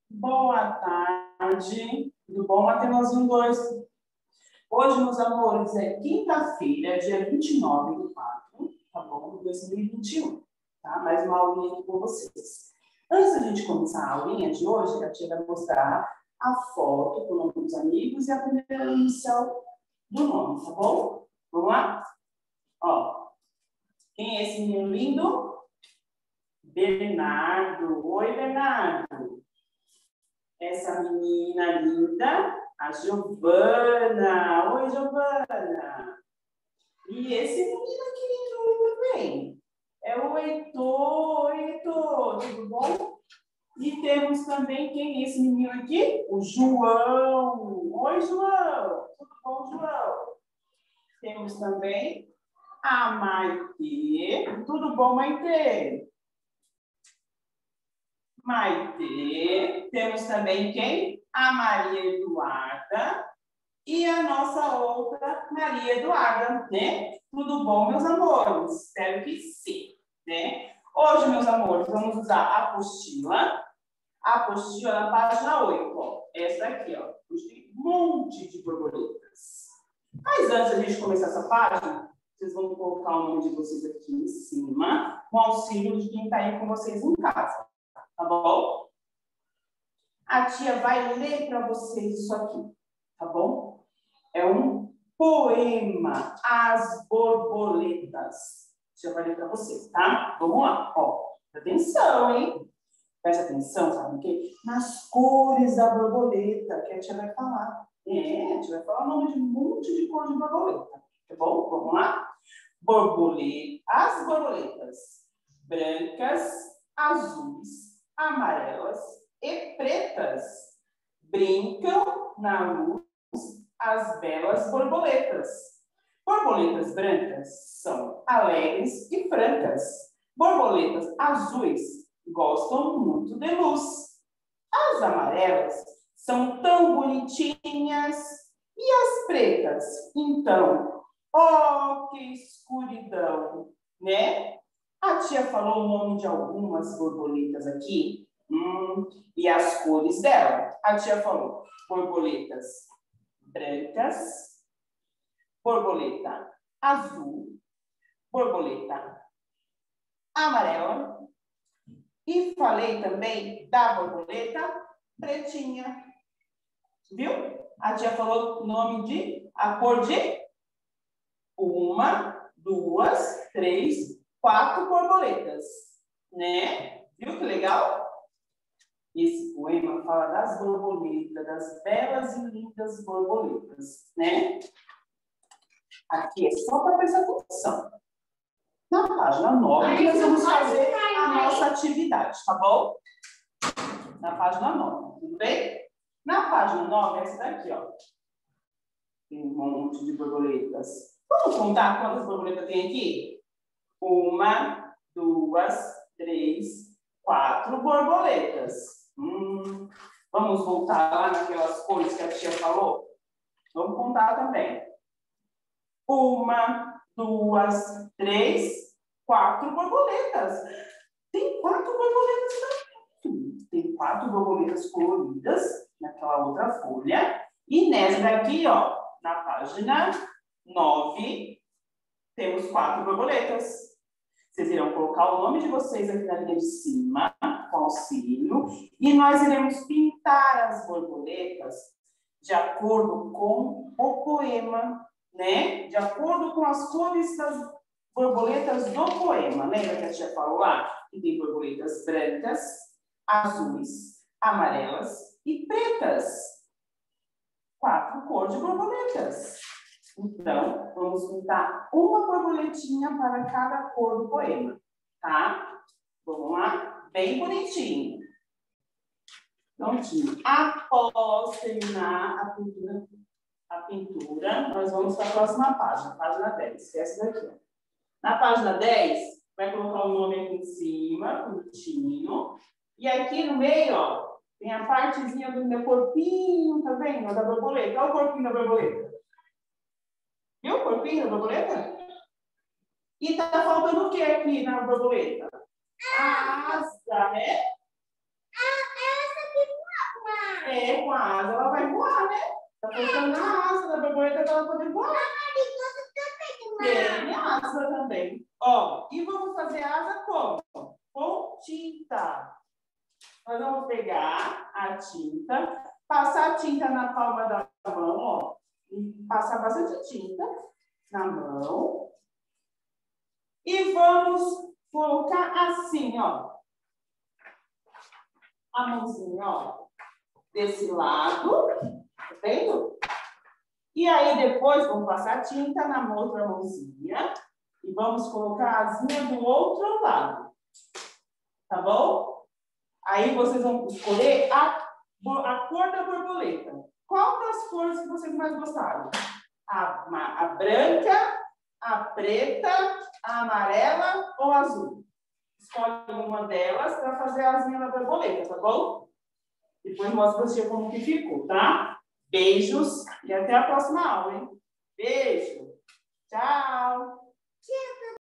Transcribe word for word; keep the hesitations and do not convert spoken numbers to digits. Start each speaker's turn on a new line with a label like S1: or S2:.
S1: Boa tarde, tudo bom, Mateuzinho dois? Hoje, meus amores, é quinta-feira, dia vinte e nove do quatro, tá bom? De dois mil e vinte e um, tá? Mais uma aulinha aqui com vocês. Antes da gente começar a aulinha de hoje, a tia vai mostrar a foto com o nome dos amigos e a primeira inicial do nome, tá bom? Vamos lá? Ó, quem é esse menino lindo? Bernardo. Oi, Bernardo. Essa menina linda, a Giovana. Oi, Giovana. E esse menino aqui lindo também é o Heitor. Oi, Heitor, tudo bom? E temos também, quem é esse menino aqui? O João. Oi, João. Tudo bom, João? Temos também a Maitê. Tudo bom, Maitê? Maitê. Temos também quem? A Maria Eduarda e a nossa outra Maria Eduarda, né? Tudo bom, meus amores? Espero que sim, né? Hoje, meus amores, vamos usar a apostila. A apostila na página oito, ó. Essa aqui, ó. Tem um monte de borboletas. Mas antes da gente começar essa página, vocês vão colocar o nome de vocês aqui em cima, com auxílio de quem está aí com vocês em casa. Tá bom? A tia vai ler para vocês isso aqui, tá bom? É um poema, As Borboletas. A tia vai ler para vocês, tá? Vamos lá, ó. Presta atenção, hein? Presta atenção, sabe o quê? Nas cores da borboleta, que a tia vai falar. É, a tia vai falar o nome de um monte de cor de borboleta, tá bom? Vamos lá? Borboleta, as borboletas brancas, azuis, amarelas e pretas brincam na luz as belas borboletas. Borboletas brancas são alegres e francas. Borboletas azuis gostam muito de luz. As amarelas são tão bonitinhas. E as pretas, então, oh, que escuridão, né? A tia falou o nome de algumas borboletas aqui, hum, e as cores dela. A tia falou borboletas brancas, borboleta azul, borboleta amarela, e falei também da borboleta pretinha. Viu? A tia falou o nome de, a cor de uma, duas, três, quatro borboletas, né? Viu que legal? Esse poema fala das borboletas, das belas e lindas borboletas, né? Aqui é só para prestar atenção. Na página nove, nós vamos fazer a nossa atividade, tá bom? Na página nove, tudo bem? Na página nove, essa daqui, ó. Tem um monte de borboletas. Vamos contar quantas borboletas tem aqui? Uma, duas, três, quatro borboletas. Hum, vamos voltar lá naquelas cores que a tia falou? Vamos contar também. Uma, duas, três, quatro borboletas. Tem quatro borboletas também. Tem quatro borboletas coloridas naquela outra folha. E nessa daqui, ó, na página nove, temos quatro borboletas. Vocês irão colocar o nome de vocês aqui na linha de cima, com auxílio, e nós iremos pintar as borboletas de acordo com o poema, né? De acordo com as cores das borboletas do poema. Lembra que a tia falou lá? Que tem borboletas brancas, azuis, amarelas e pretas. Quatro cores de borboletas. Então, vamos pintar uma borboletinha para cada cor do poema, tá? Vamos lá? Bem bonitinho. Prontinho. Após terminar a pintura, a pintura, nós vamos para a próxima página, página dez. Esquece daqui, ó. Na página dez, vai colocar o nome aqui em cima, bonitinho. E aqui no meio, ó, tem a partezinha do meu corpinho, tá vendo? Da borboleta. Olha o corpinho da borboleta. Viu o corpinho da borboleta? E tá faltando o que aqui na borboleta? A asa, né?
S2: Ah, essa aqui
S1: borboleta para ela poder voar. Tem asa também. Ó, e vamos fazer asa como? Com tinta. Nós vamos pegar a tinta, passar a tinta na palma da mão, ó. E passar bastante tinta na mão. E vamos colocar assim, ó. A mãozinha, ó. Desse lado. Tá vendo? E aí, depois, vamos passar tinta na outra mãozinha. E vamos colocar a asinha do outro lado. Tá bom? Aí, vocês vão escolher a, a cor da borboleta. Qual das cores que vocês mais gostaram? A, a branca, a preta, a amarela ou a azul? Escolhe uma delas para fazer a asinha da borboleta, tá bom? Depois mostro para você como que ficou, tá? Beijos e até a próxima aula, hein? Beijo!